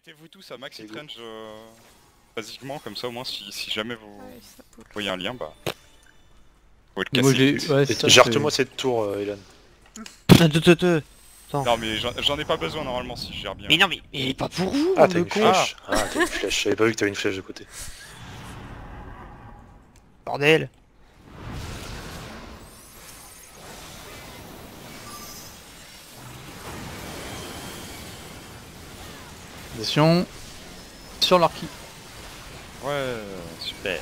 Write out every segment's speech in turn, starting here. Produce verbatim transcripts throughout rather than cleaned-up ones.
Mettez-vous tous à max hit range euh, basiquement, comme ça au moins si, si jamais vous ouais, voyez un lien, bah... Faut le casser. Ouais, gère-moi cette tour, euh, Elan. Attends, attends. Non mais j'en ai pas besoin normalement si je gère bien. Mais non mais, mais pas pour vous. Ah t'as une flèche. Ah, ah t'as une flèche, j'avais pas vu que t'avais une flèche de côté. Bordel. Attention. Sur leur qui. Ouais, super.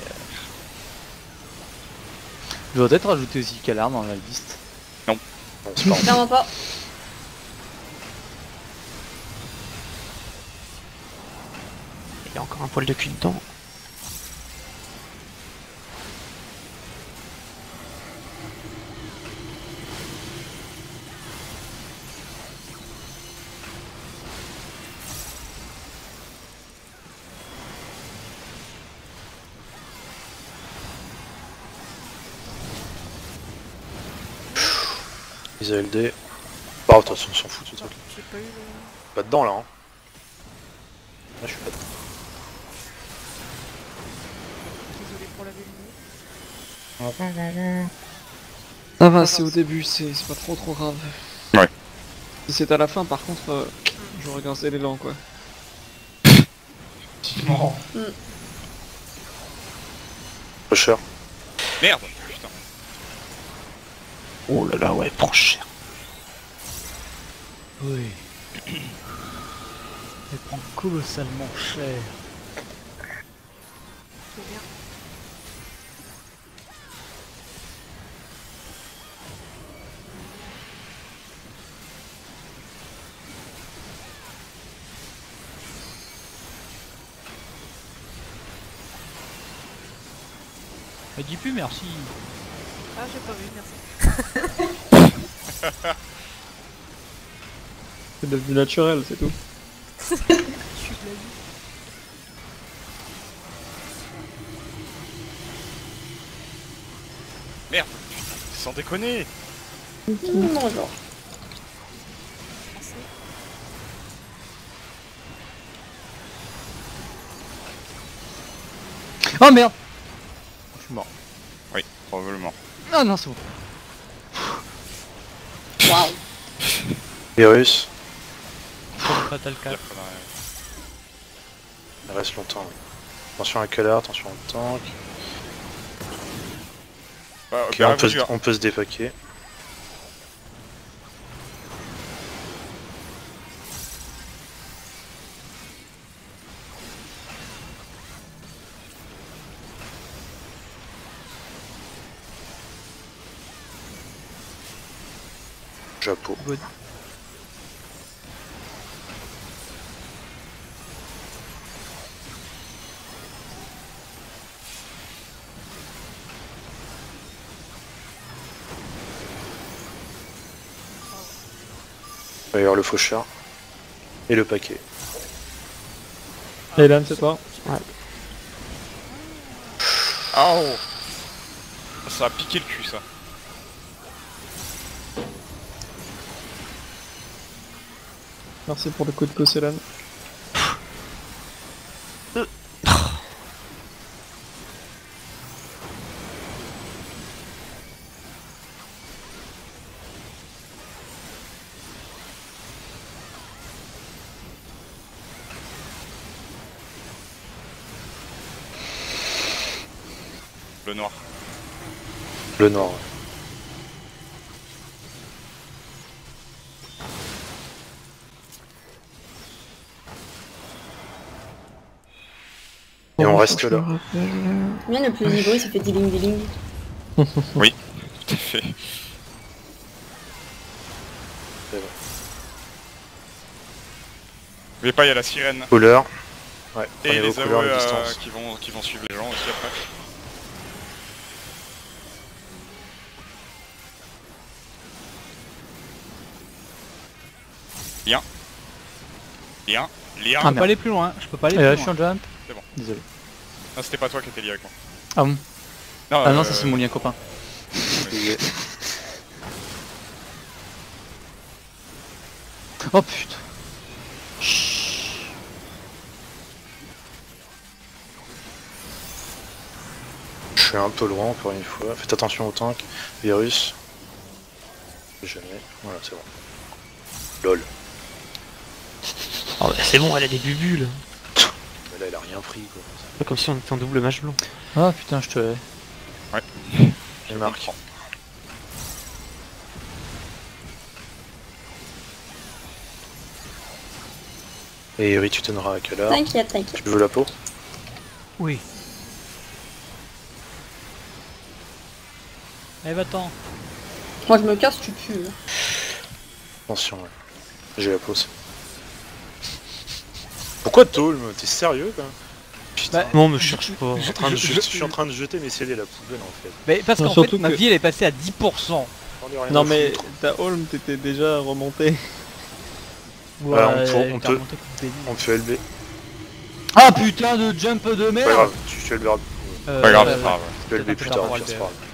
Je dois peut-être rajouter aussi Calar dans la liste. Non. Non, clairement pas. Il y a encore un poil de cul dedans. Les A L D. Bah, de toute façon, on s'en fout de ce truc. Pas, eu le... pas dedans là, hein. Là, je suis pas dedans. Désolé pour la lumière. Ça va, c'est au début, c'est pas trop trop grave. Ouais. Si c'est à la fin, par contre, euh, je regardais l'élan quoi. Non. Mm. Pusher. Merde, putain. Oh là là, ouais, prends cher. Oui. Elle prend colossalement cher. C'est bien. Elle dit plus merci. Ah, j'ai pas vu, merci. C'est devenu naturel, c'est tout. Je suis de la vie. Merde, putain, sans déconner. Non, genre. Oh merde. Je suis mort. Oui, probablement. Ah non, c'est bon. Waouh. Virus. Fatal quatre. Il reste longtemps. Oui. Attention à Calar, attention au tank. Bah, Ok, bah, on, peut vas-y, se, on peut se dépaquer. Japon. Good. Il va y avoir le faucheur. Et le paquet. Elan, c'est toi. Ouais. Oh. Ça a piqué le cul ça. Merci pour le coup de pouce, Elan. Le noir. Le nord. Ouais. Et on reste là. Bien, le plus niveau, ça fait dealing dealing. Oui, tout à fait. C'est vrai. N'oubliez pas, il y a la sirène. Couleur. Ouais, Et prenez vos les couleurs aveux de euh, distance. qui, vont, qui vont suivre les gens aussi après. Lien. Lien. Lien. Je peux pas aller plus loin, je peux pas aller Euh, plus je suis loin. en jump. C'est bon. Désolé. Non, c'était pas toi qui étais lié avec moi. Ah bon. Non, Ah non, euh, ça c'est mon lien copain. Et- Oh putain. suis un peu loin encore une fois. Faites attention au tank. Virus. Jamais. Voilà, c'est bon. Lol. Oh, bah, c'est bon, elle a des bubules. Mais là, elle a rien pris quoi. C'est pas comme si on était en double match blanc. Ah putain, je te hais. J'ai marqué. Et Yuri, tu donneras à quelle heure? T'inquiète, t'inquiète. Tu veux la peau? Oui. Allez, va-t'en. Moi je me casse, tu pues. Attention, ouais. J'ai la peau aussi. Pourquoi Tolm? T'es sérieux quand même? Putain, Bah, Non, me cherche pas. je, suis en train de je- jeter- je- je suis en train de jeter mes scellés à la poubelle en fait. Mais parce Non, qu'en surtout fait, ma que- vie elle est passée à dix pour cent. J'en ai rien Non à mais foutre. ta Holm t'étais déjà remonté. Ouais, on peut- elle on était peut- remontée comme des On fait L B. Ah putain de jump de Pas merde. grave, tu fais L B. Euh, Pas grave, euh, c'est pas grave. Tu fais L B peut-être un plus peu tard, tard pour au pire, c'est L B. pas grave.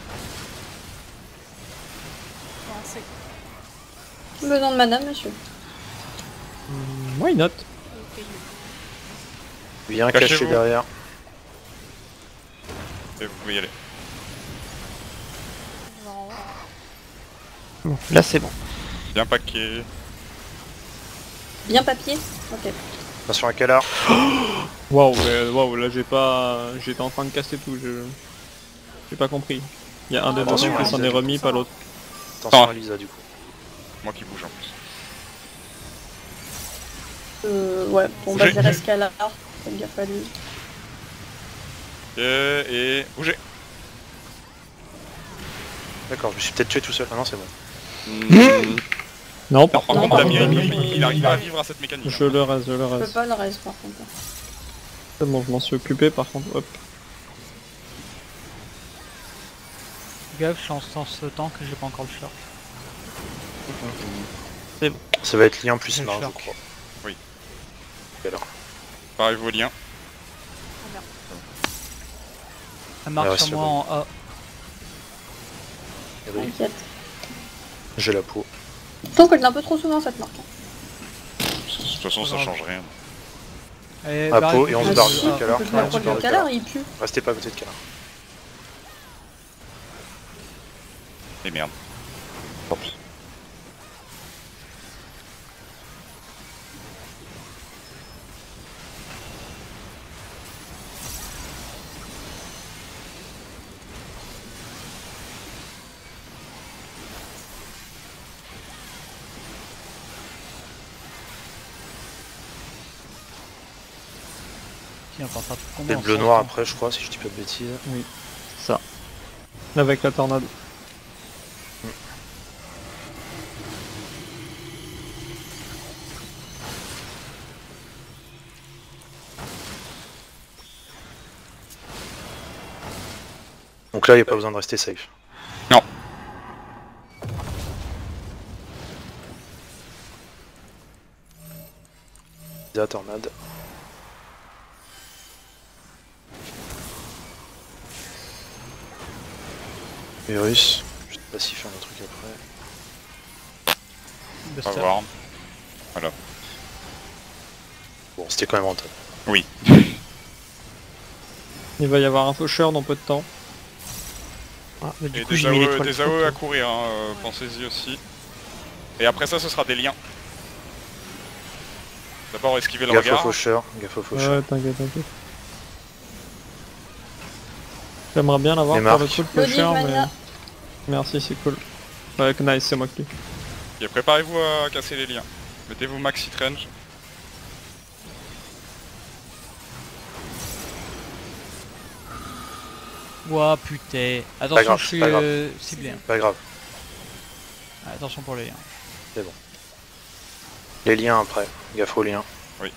Besoin de madame, monsieur. Hmm, Why not? Bien Cachez-vous. caché derrière. Et vous pouvez y aller. Bon, là c'est bon. Bien paqué. Bien papier. Ok. Attention à Kalar. Waouh, mais- waouh, là j'ai pas. J'étais en train de casser tout, je. J'ai pas compris. Il y a un des deux Attention, qui hein, s'en vous est êtes remis, pas l'autre. Attention Ah. à Lisa du coup. Moi qui bouge en plus. Euh, ouais, bon bah J'ai- j'ai resté à la ça il a fallu. Et, et bougez. D'accord, je me suis peut-être tué tout seul. Ah non, c'est bon. Mmh. Non, par Par Non, contre, par Damien, contre, il, Damien, il, il arrive pas à vivre à cette mécanique. je le reste, je le Je peux reste. pas le reste par contre. C'est bon, je m'en suis occupé par contre. Hop. Gaffe, je suis en sens temps que j'ai pas encore le short. Ça va être lien plus Le marge, je shark. crois. Oui. Kalar. Pareil-vous au lien. Elle marque Ah ouais, sur c'est moi bon. en A. Yuri, T'inquiète. j'ai la peau. Je trouve que je l'ai un peu trop souvent cette marque. De toute façon, ça grave. change rien. Allez, À barrez-vous peau et on se tous. barre Ah, dessus, ah. Kalar. Je me Ouais, prends tu barres tout de à l'heure, Kalar. il pue. Restez pas à côté de Kalar. Et merde. Tant pis. Tiens, on pensera tout C'est combien le en bleu sens noir temps. après, je crois, si je dis pas de bêtises. C'est ça. Avec la tornade. Donc là, il n'y a pas besoin de rester safe. Non. La tornade. Virus. Je sais pas s'il fait un autre truc après. On va Buster. voir. Bon, c'était quand même rentable. Oui. Il va y avoir un faucheur dans peu de temps. Ah, bah, du Et coup des j'ai mis A O E, l'étoile. des A O E à courir, hein, euh, pensez-y aussi. Et après ça, ce sera des liens. D'abord, esquiver le Gaffe au regard. faucheur, gaffe au faucheur. Ouais, t'inquiète, t'inquiète. J'aimerais bien l'avoir Les pour le marques. coup le faucheur, mais... Mania. Merci, c'est cool. Ouais, nice, c'est moi qui. Et préparez-vous à casser les liens. Mettez-vous max hit range. Ouah putain. Attention, grave, je c'est suis pas grave. euh, ciblé. hein. Pas grave. Attention pour les liens. Les liens après. Gaffe aux liens.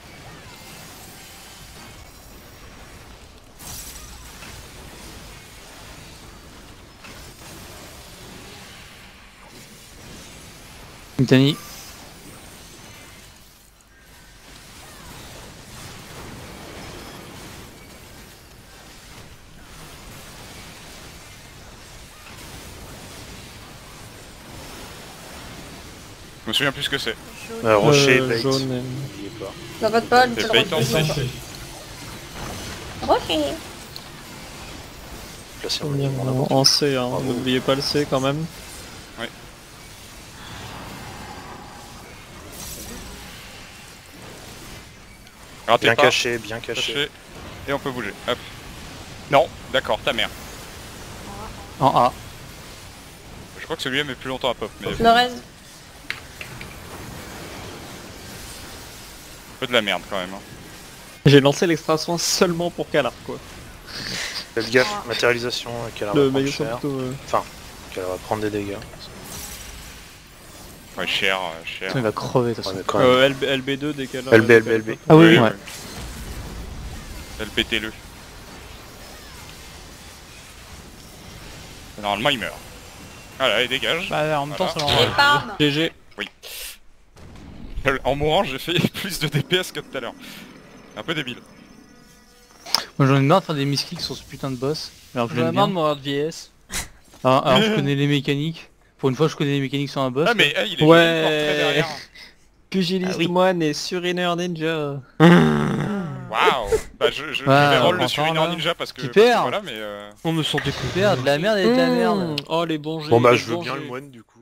Mitani. Je me souviens plus ce que c'est. Euh, rocher, Euh, bait. jaune et- N'oubliez pas. Ça va pas, le C'est le bait en rocher. fait. Rocher. placé On en, y en en, avance. en C, hein. Bravo. N'oubliez pas le C quand même. Ratez Bien pas, caché, bien caché. caché, et on peut bouger. Hop. Non, d'accord, ta mère. En A. Je crois que celui-là met plus longtemps à pop, mais un Flores. peu de la merde quand même. Hein. J'ai lancé l'extra soin seulement pour Kalar quoi. Faites gaffe, matérialisation, qu'elle va Le prendre maillot cher. plutôt. euh, Qu'elle va prendre des dégâts. Ouais, cher, euh, cher. Putain, il va crever de toute Ouais, façon. mais quand même. Euh, LB, L B deux dès qu'elle a. L B, L B, L B. Ah oui, oui. Ouais. Elle pétez-le. Normalement il meurt. Voilà, il dégage. Bah en même temps ça Voilà. leur... Et bam. G G. En mourant, j'ai fait plus de D P S que tout à l'heure. Un peu débile. Moi j'en ai marre de faire des misclicks sur ce putain de boss. Alors que je J'en ai l'aime marre bien. de mourir de vieillesse. Alors, alors je connais les mécaniques. Pour une fois je connais les mécaniques sur un boss. Ah mais eh, il est Ouais. joli, encore très derrière. Pugiliste Ah oui. moine et Suriner Ninja. Waouh. Bah je, je, Ah, je vais roll on le entend, Suriner là. Ninja parce que, Qui parce que perd. voilà mais euh... On me sent découvert. Super, de la merde et de la merde. Oh les bons jets. Bon bah les je veux bons bien jets. le moine du coup.